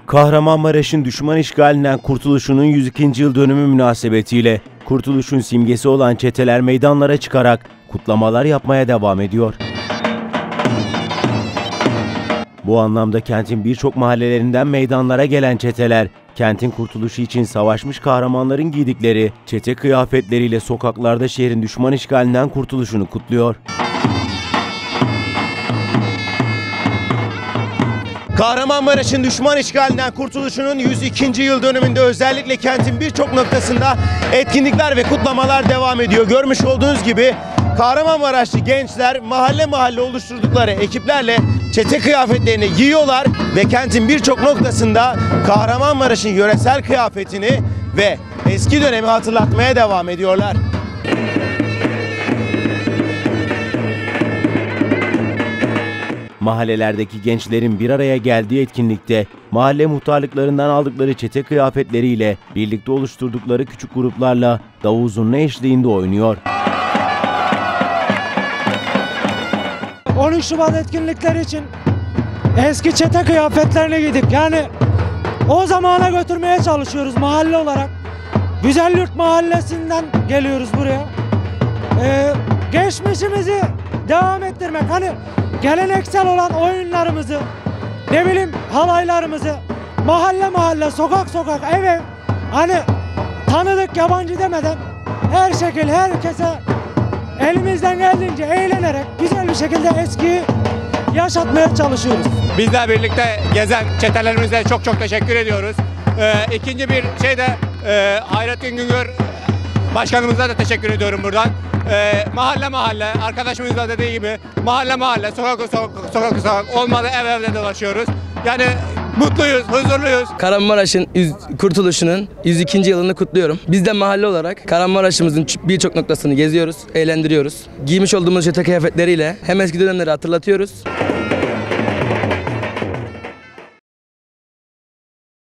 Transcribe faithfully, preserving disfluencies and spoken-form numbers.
Kahramanmaraş'ın düşman işgalinden kurtuluşunun yüz ikinci yıl dönümü münasebetiyle kurtuluşun simgesi olan çeteler meydanlara çıkarak kutlamalar yapmaya devam ediyor. Bu anlamda kentin birçok mahallelerinden meydanlara gelen çeteler, kentin kurtuluşu için savaşmış kahramanların giydikleri çete kıyafetleriyle sokaklarda şehrin düşman işgalinden kurtuluşunu kutluyor. Kahramanmaraş'ın düşman işgalinden kurtuluşunun yüz ikinci yıl dönümünde özellikle kentin birçok noktasında etkinlikler ve kutlamalar devam ediyor. Görmüş olduğunuz gibi Kahramanmaraşlı gençler mahalle mahalle oluşturdukları ekiplerle çete kıyafetlerini giyiyorlar ve kentin birçok noktasında Kahramanmaraş'ın yöresel kıyafetini ve eski dönemi hatırlatmaya devam ediyorlar. Mahallelerdeki gençlerin bir araya geldiği etkinlikte mahalle muhtarlıklarından aldıkları çete kıyafetleriyle birlikte oluşturdukları küçük gruplarla davul zurna eşliğinde oynuyor. on üç Şubat etkinlikleri için eski çete kıyafetlerini giydik. Yani o zamana götürmeye çalışıyoruz mahalle olarak. Güzelyurt Mahallesi'nden geliyoruz buraya. Ee, geçmişimizi devam ettirmek. Hani geleneksel olan oyunlarımızı, ne bileyim halaylarımızı mahalle mahalle, sokak sokak, ev ev, hani tanıdık yabancı demeden her şekilde herkese elimizden geldiğince eğlenerek güzel bir şekilde eskiyi yaşatmaya çalışıyoruz. Bizle birlikte gezen çetelerimize çok çok teşekkür ediyoruz. Ee, ikinci bir şey de e, Hayrettin Güngör Başkanımıza da teşekkür ediyorum buradan. Ee, mahalle mahalle, arkadaşımız da dediği gibi mahalle mahalle, sokak sokak, sokak, sokak olmadı ev evde dolaşıyoruz. Yani mutluyuz, huzurluyuz. Kahramanmaraş'ın kurtuluşunun yüz ikinci yılını kutluyorum. Biz de mahalle olarak Kahramanmaraş'ımızın birçok noktasını geziyoruz, eğlendiriyoruz. Giymiş olduğumuz çete kıyafetleriyle hem eski dönemleri hatırlatıyoruz.